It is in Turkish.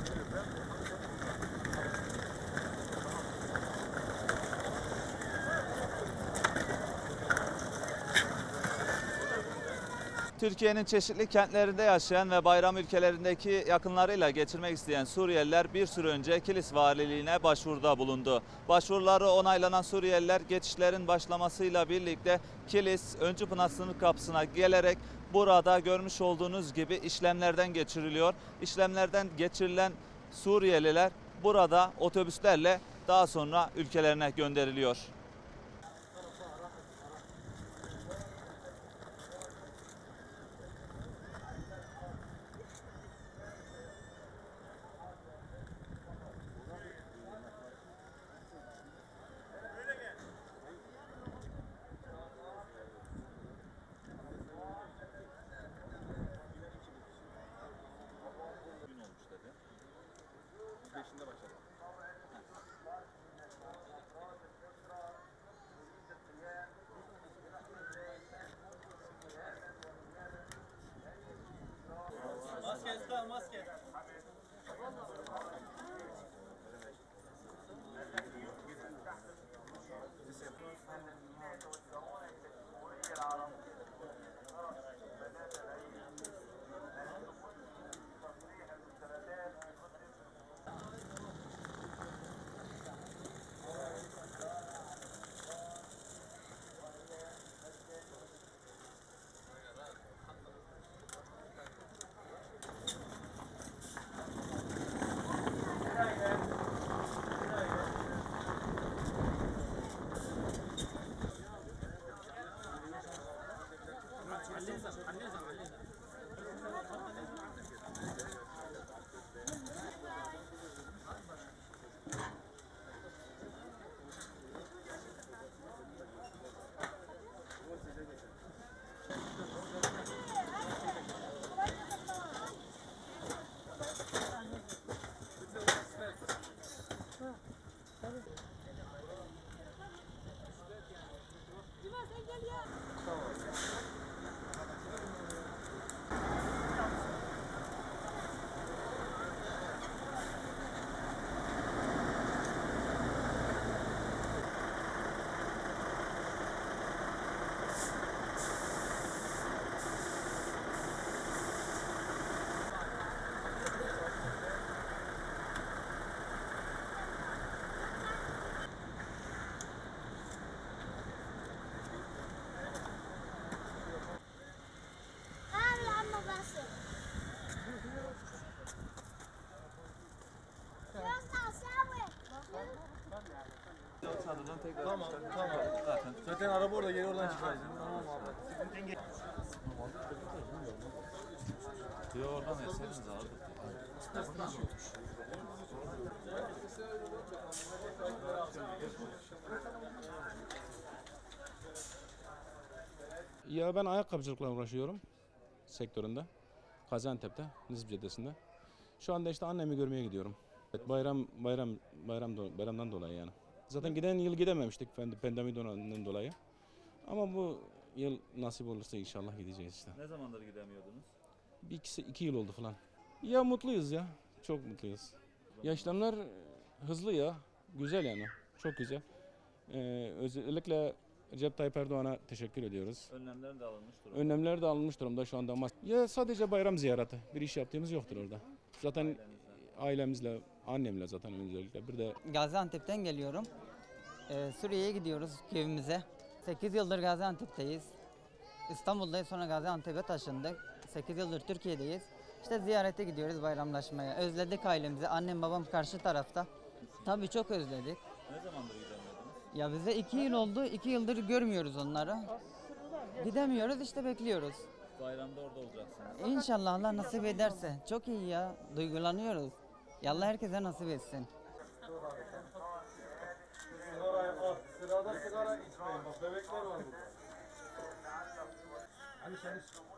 Türkiye'nin çeşitli kentlerinde yaşayan ve bayram ülkelerindeki yakınlarıyla geçirmek isteyen Suriyeliler bir süre önce Kilis Valiliğine başvuruda bulundu. Başvuruları onaylanan Suriyeliler geçişlerin başlamasıyla birlikte Kilis Öncüpınar sınır kapısına gelerek burada görmüş olduğunuz gibi işlemlerden geçiriliyor. İşlemlerden geçirilen Suriyeliler burada otobüslerle daha sonra ülkelerine gönderiliyor. Maske. Tamam. Zaten araba orada, geri oradan çıkarız. Tamam abi. Diyor oradan eseriz abi. Ya ben ayakkabıcılıkla uğraşıyorum sektöründe. Gaziantep'te, Nizip Caddesi'nde. Şu anda işte annemi görmeye gidiyorum. Evet, bayramdan dolayı yani. Zaten giden yıl gidememiştik pandemiden dolayı. Ama bu yıl nasip olursa inşallah gideceğiz işte. Ne zamandır gidemiyordunuz? İki yıl oldu falan. Ya mutluyuz ya, çok mutluyuz. Ya işlemler hızlı ya, güzel yani, çok güzel. Özellikle Recep Tayyip Erdoğan'a teşekkür ediyoruz. Önlemler de alınmış durumda. Önlemler de alınmış durumda şu anda. Ya sadece bayram ziyareti, bir iş yaptığımız yoktur orada. Zaten ailemizle, annemle zaten özellikle. Bir de Gaziantep'ten geliyorum. Suriye'ye gidiyoruz köyümüze. 8 yıldır Gaziantep'teyiz. İstanbul'dayız, sonra Gaziantep'e taşındık. 8 yıldır Türkiye'deyiz. İşte ziyarete gidiyoruz, bayramlaşmaya. Özledik ailemizi. Annem babam karşı tarafta. Tabii çok özledik. Ne zamandır gidemiyordunuz? Ya bize 2 yıl oldu. 2 yıldır görmüyoruz onları. Gidemiyoruz, işte bekliyoruz. Bayramda orada olacaksınız. İnşallah Allah nasip ederse. Çok iyi ya. Duygulanıyoruz. Ya Allah herkese nasip etsin. Sırada sigara içmeyin. Bak bebekler var burada. Hani sen